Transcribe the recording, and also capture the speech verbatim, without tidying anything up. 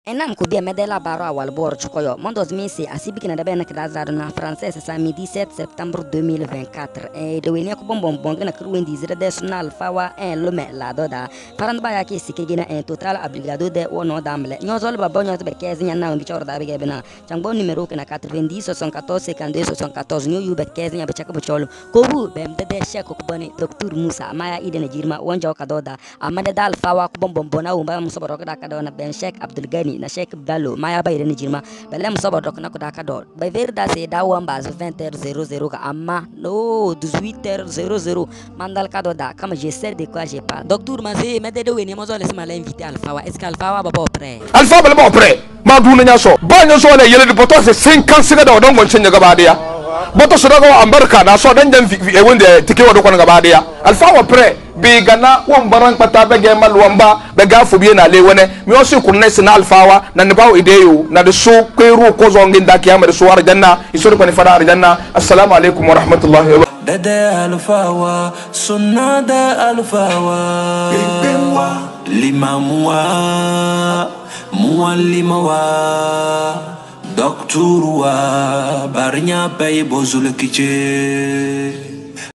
Enam kubia medela baro awal bor chokoyo. Mondos misi asibiki na dabe na kidazado na français samedi dix-sept septembre deux mille vingt-quatre. E de wenia ko bombom bonga na kruwendi zira de sonal fawa en lome la doda. Parand ba yake sikegina en total obligado de wono damle. Nyozol ba bonyo be quinze nya na ngi chorda be gebena. Changbo numéro que na quatre-vingt-dix soixante-quatorze cinquante-deux soixante-quatorze nyu yu be quinze nya be chaka bo cholo. Ko bu be mde sheko ko bani docteur Musa maya ide na jirma wonjo kadoda. Amade dal fawa ko bombom bona umba musoboro ka kadona ben Sheikh Abdul Gani na Sheikh Gallo maya bay ni jirma belem sobo dok na ko daka do bay verda se dawo mbaz vingt heures ka amma no dix-huit heures mandal kado da comme je sais de quoi je parle docteur Mazé me de weni mo zole sama l'invité Alpha est-ce qu'Alpha va pas prêt Alpha ba ba prêt ma du nya so ba nya so le yele de poto se cinquante siga do don gon cenya gaba dia boto so dago ambarka na so dan dan e wonde tike wodo ko gaba dia Alpha wa prêt be gana won baran pata be ge mal wamba be ga fobie na le wone mi o se kunna sina Alpha wa na ne bawo ideyo na de so kweru ko zo nginda kiyama de so war janna isoro ko ni fara janna assalamu alaikum wa rahmatullahi wa Dede Alfawa, Sunada Alfawa, Limamwa, Mualimawa, Doctorwa, Barinya Pay Bozulkiche.